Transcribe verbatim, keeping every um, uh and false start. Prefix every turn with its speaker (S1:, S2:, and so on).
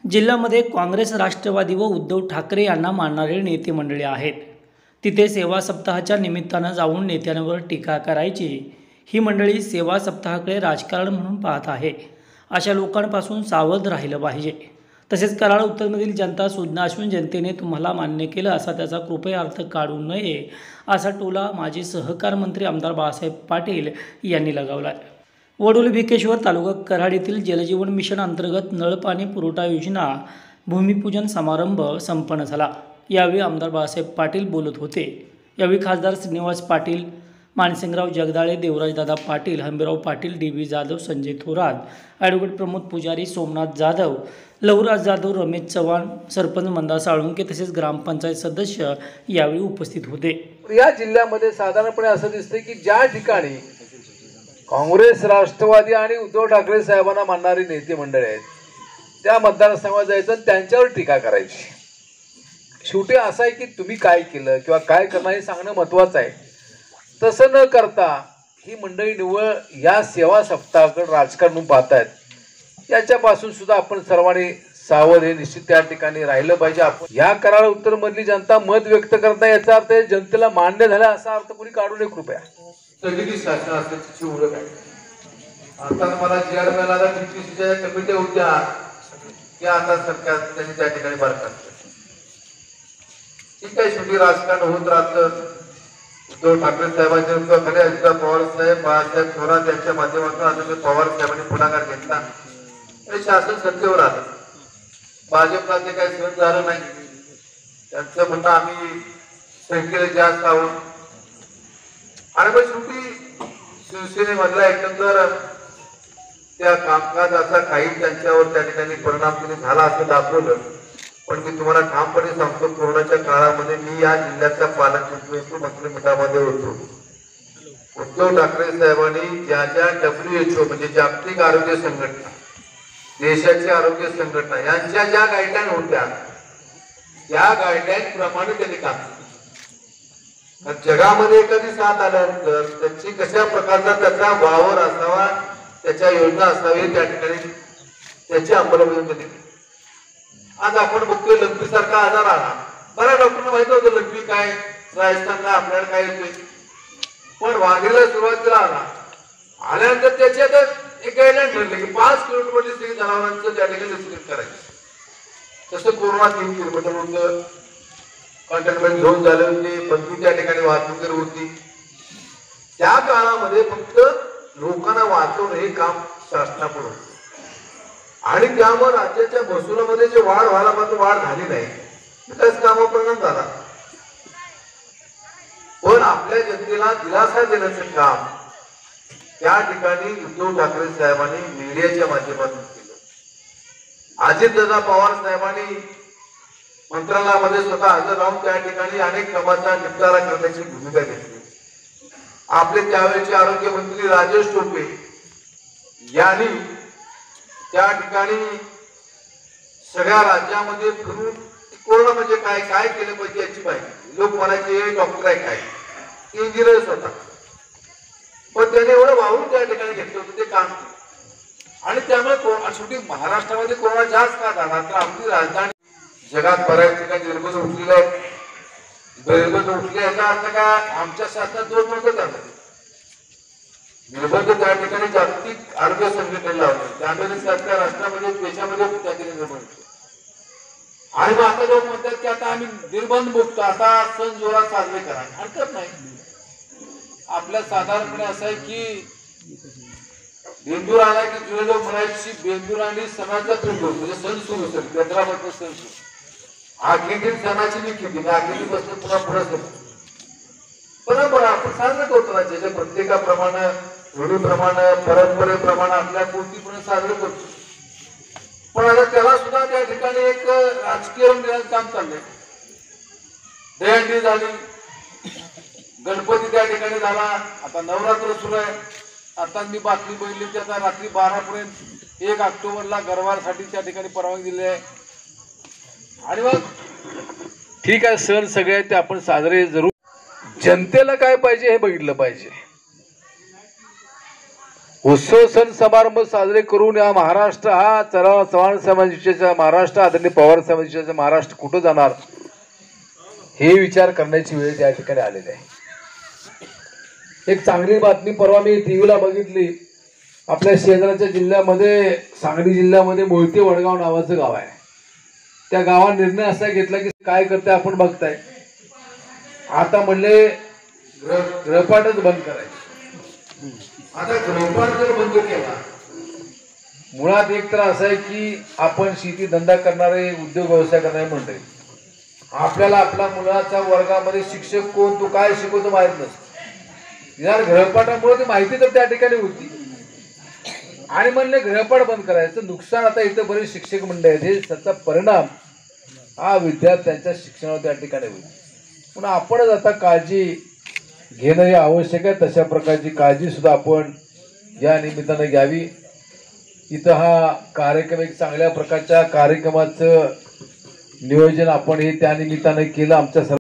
S1: जिल्ह्यामध्ये काँग्रेस, राष्ट्रवादी व उद्धव ठाकरे यांना मानणारे नेते मंडळी आहेत. तिथे सेवा सप्ताहाच्या निमित्तानं जाऊन नेत्यांवर टीका करायची. ही मंडळी सेवा सप्ताहाकडे राजकारण म्हणून पाहत आहे. अशा लोकांपासून सावध राहिलं पाहिजे. तसेच कराड उत्तरमधील जनता सुज्ञ असून जनतेने तुम्हाला मान्य केलं असा त्याचा कृपया अर्थ काढू नये असा टोला माजी सहकार मंत्री आमदार बाळासाहेब पाटील यांनी लगावला आहे. वडोली भिकेश्वर तालुका कराड येथील जलजीवन मिशन अंतर्गत नळपाणी पुरवठा योजना भूमिपूजन समारंभ संपन्न झाला. यावेळी आमदार बाळासाहेब पाटील बोलत होते. यावेळी खासदार Shrinivas Patil, Mansingrao Jagdale, Devrajdada Patil, Hambirrao Patil, D B Jadhav, Sanjay Thorat, advocate Pramod Pujari, Somnath Jadhav, Lavraj Jadhav, Ramesh Chavan, sarpanch मंदा साळुंके तसेच ग्रामपंचायत सदस्य यावेळी उपस्थित होते.
S2: या जिल्ह्यामध्ये साधारणपणे असं दिसतंय की ज्या ठिकाणी काँग्रेस, राष्ट्रवादी आणि उद्धव ठाकरे साहेबांना मानणारी नेते मंडळी आहेत त्या मतदारसंघात जायचं, त्यांच्यावर टीका करायची. शेवटी असं आहे की तुम्ही काय केलं किंवा काय करणार हे सांगणं महत्त्वाचं आहे. तसं न करता ही मंडळी निव्वळ या सेवा सप्ताहाकडे राजकारण पाहतायत. याच्यापासून सुद्धा आपण सर्वांनी सावध हे निश्चित त्या ठिकाणी राहिलं पाहिजे. आपण या कराड उत्तर मधली जनता मत व्यक्त करता याचा अर्थ जनतेला मान्य झाला असा अर्थ कोणी काढू नये कृपया.
S3: सगळी शासन असल्याची ओळख आहे. आता मला चेअरमॅन आला टीपीसीच्या कमिट्या होत्या त्या आता सरकार त्यांनी त्या ठिकाणी बरखास्त. ठीक आहे, शेवटी राजकारण होत राहतं. उद्धव ठाकरे साहेबांच्या नेतृत्वाखाली अजित पवार साहेब, बाळासाहेब थोरात यांच्या माध्यमातून आता पवार साहेबांनी पुढाकार घेतला आणि शासन सत्तेवर आलं. भाजपला ते काही सहन झालं नाही. त्यांचं म्हणणं आम्ही संख्येने जास्त आहोत आणि मग शेवटी शिवसेनेमधला एकंदर त्या कामकाजाचा काही त्यांच्यावर त्या ठिकाणी परिणाम तिने झाला असं दाखवलं. पण मी तुम्हाला ठामपणे सांगतो, कोरोनाच्या काळामध्ये मी या जिल्ह्याच्या पालकमंत्री मंत्रिमंडळामध्ये होतो. उद्धव ठाकरे साहेबांनी ज्या ज्या डब्ल्यू एच ओ म्हणजे जागतिक आरोग्य संघटना, देशाची आरोग्य संघटना यांच्या ज्या गाईडलाईन होत्या त्या गाईडलाईन प्रमाणे त्यांनी काम केलं. जगामध्ये एखादी साथ आल्यानंतर त्याची कशा प्रकारचा त्याचा वावर असावा, त्याच्या योजना असावी, त्या ठिकाणी त्याची अंमलबजावणी केली. आज आपण बघतोय लंपी सारखा आजार आला. बऱ्याच डॉक्टरना माहित होतं लंपी काय, राजस्थानला आपल्याला काय येतोय. पण वाघेला सुरुवातीला आला, आल्यानंतर त्याची आता एक गाईडलाईन ठरली की पाच किलोमीटर मधली स्त्री जनावरांचं त्या ठिकाणी लसीकरण करायचं. तसं कोरोना तीन किलोमीटर होतं, कंटेनमेंट झोन झाले होते, बंदी त्या ठिकाणी वाहतूक होती. त्या काळामध्ये फक्त लोकांना वाचवणं हे काम शासनाकडून होतं आणि त्यामुळे राज्याच्या महसुलामध्ये जे वाढ व्हायला पाहिजे वाढ झाली नाही, त्याच कामावर परिणाम झाला. पण आपल्या जनतेला दिलासा देण्याचं काम त्या ठिकाणी उद्धव ठाकरे साहेबांनी मीडियाच्या माध्यमातून केलं. अजितदादा पवार साहेबांनी मंत्रालयामध्ये स्वतः हजर राहून त्या ठिकाणी अनेक कामांचा निपटारा करण्याची भूमिका घेतली. आपले त्यावेळेचे आरोग्य मंत्री राजेश टोपे यांनी त्या ठिकाणी सगळ्या राज्यामध्ये फिरून कोरोना म्हणजे काय काय केलं पाहिजे याची माहिती. लोक म्हणायचे डॉक्टर आहे काय, इंजिनियर्स होता, पण त्याने एवढं वाहून त्या ठिकाणी घेतलं होतं ते काम. आणि त्यामुळे शेवटी महाराष्ट्रामध्ये कोरोना जास्त का झाला तर आपली राजधानी जगात बऱ्याच ठिकाणी निर्बंध उठलेले आहेत. निर्बंध उठले याचा अर्थ का आमच्या शासनात दोन निर्बंध झाले. निर्बंध त्या ठिकाणी जागतिक आरोग्य संघटनेला होते, त्यामध्ये सरकार राष्ट्रामध्ये देशामध्ये त्या ठिकाणी निर्बंध. आणि मग आता लोक म्हणतात की आता आम्ही निर्बंध मुक्त, आता सण जोरात साजरे करा. हरकत नाही. आपल्या साधारणपणे असं आहे की बेंदूर आला की जुने लोक म्हणायची बेंदूर आणि सणाचा बेंदूर म्हणजे सण सुरू असेल, बेंद्रापासून सण सुरू. आखिरी सणाची निखिती आखिरी पासून पुन्हा पुढे सण बरोबर आपण साजरं करतो. राज्याच्या प्रत्येकाप्रमाणे, रूढीप्रमाणे, परंपरेप्रमाणे आपल्या पूर्तीपणे साजरं करतो. पण आता त्याला सुद्धा त्या ठिकाणी एक राजकीय रंग देण्याचं काम चाललंय. दहीहंडी झाली, गणपती त्या ठिकाणी झाला, आता नवरात्र सुरू आहे. आता मी बातमी बघितली की आता रात्री बारा पर्यंत एक ऑक्टोबरला गरवासाठी त्या ठिकाणी परवानगी दिली आहे. आणि मग
S2: ठीक आहे, सण सगळे ते आपण साजरे जरूर. जनतेला काय पाहिजे हे बघितलं पाहिजे. उत्सव सण समारंभ साजरे करून या महाराष्ट्र हा चला चव्हाण समाजाचा महाराष्ट्र, आदरणीय पवार समाजाचा महाराष्ट्र कुठं जाणार हे विचार करण्याची वेळ त्या ठिकाणी आलेली आहे. एक चांगली बातमी परवा मी टीव्हीला बघितली. आपल्या शेजारच्या जिल्ह्यामध्ये, सांगली जिल्ह्यामध्ये मोहिते वडगाव नावाचं गाव आहे. त्या गावात निर्णय असा घेतला की काय करते आपण बघताय, आता म्हणले गृहपाठच बंद करायचं. आता गृहपाठ जर बंद केला, मुळात एक तर असं आहे की आपण शेती धंदा करणारे, उद्योग व्यवसाय करणारे मंडळी, आपल्याला आपल्या मुलाचा वर्गामध्ये शिक्षक कोण, तो काय शिकवतो माहित नसतं. निदान गृहपाठामुळे ती माहिती तर त्या ठिकाणी होती. आणि म्हणले गृहपाठ बंद करायचं. नुकसान आता इथं बरेच शिक्षक मंडळ आहेत, त्याचा परिणाम हा विद्यार्थ्यांच्या शिक्षणावर त्या ठिकाणी होईल. म्हणून आपणच आता काळजी घेणं हे आवश्यक आहे. तशा प्रकारची काळजी सुद्धा आपण या निमित्तानं घ्यावी. इथं हा कार्यक्रम एक चांगल्या प्रकारच्या कार्यक्रमाचं नियोजन आपण हे त्या निमित्तानं केलं. आमच्या